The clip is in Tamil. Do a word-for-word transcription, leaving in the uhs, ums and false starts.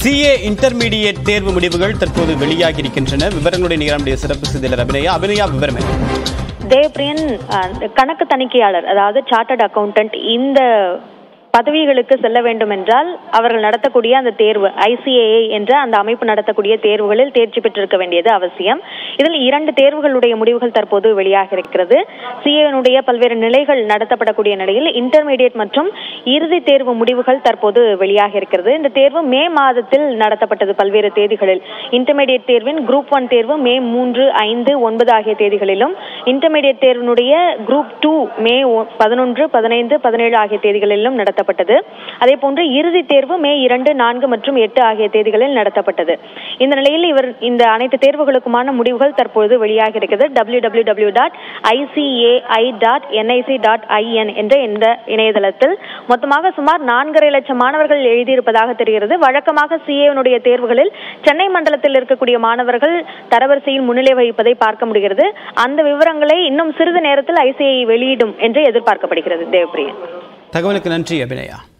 சிஏ இன்டர்மீடியேட் தேர்வு முடிவுகள் தற்போது வெளியாகி இருக்கின்றன. விவரங்களுடைய நிகழ்ச்சிய சிறப்பு செய்தியாளர் அபிநயா. அபிநயா, விவரம் என்ன? தேவ்பிரியன், கணக்கு தணிக்கையாளர் அதாவது சார்ட்டர்ட் அக்கவுண்டன்ட் இந்த பதவிகளுக்கு செல்ல வேண்டும் என்றால் அவர்கள் நடத்தக்கூடிய அந்த தேர்வு ஐசிஏஏ என்ற அந்த அமைப்பு நடத்தக்கூடிய தேர்வுகளில் தேர்ச்சி பெற்றிருக்க வேண்டியது அவசியம். இதில் இரண்டு தேர்வுகளுடைய முடிவுகள் தற்போது வெளியாக இருக்கிறது. சிஏனுடைய பல்வேறு நிலைகள் நடத்தப்படக்கூடிய நிலையில் இன்டர்மீடியட் மற்றும் இறுதி தேர்வு முடிவுகள் தற்போது வெளியாக இருக்கிறது. இந்த தேர்வு மே மாதத்தில் நடத்தப்பட்டது. பல்வேறு தேதிகளில் இன்டர்மீடியட் தேர்வின் குரூப் ஒன் தேர்வு மே மூன்று ஐந்து ஒன்பது ஆகிய தேதிகளிலும், இன்டர்மீடியட் தேர்வினுடைய குரூப் டூ மே பதினொன்று பதினைந்து பதினேழு ஆகிய தேதிகளிலும் நடத்த அதே போன்று இறுதி தேர்வு மே இரண்டு நான்கு மற்றும் எட்டு ஆகிய தேதிகளில் நடத்தப்பட்டது. இந்த நிலையில் இவர் இந்த அனைத்து தேர்வுகளுக்குமான முடிவுகள் தற்போது வெளியாக இருக்கிறது. W W W dot I C A I dot N I C dot I N என்ற இந்த இணையதளத்தில் மொத்தமாக சுமார் நான்கரை லட்சம் மாணவர்கள் எழுதியிருப்பதாக தெரிகிறது. வழக்கமாக சிஏனுடைய தேர்வுகளில் சென்னை மண்டலத்தில் இருக்கக்கூடிய மாணவர்கள் தரவரிசையில் முன்னிலை வகிப்பதை பார்க்க முடிகிறது. அந்த விவரங்களை இன்னும் சிறிது நேரத்தில் ஐசிஏ வெளியிடும் என்று எதிர்பார்க்கப்படுகிறது. தேவ்பிரியன், தகவலுக்கு நன்றி அபிநயா.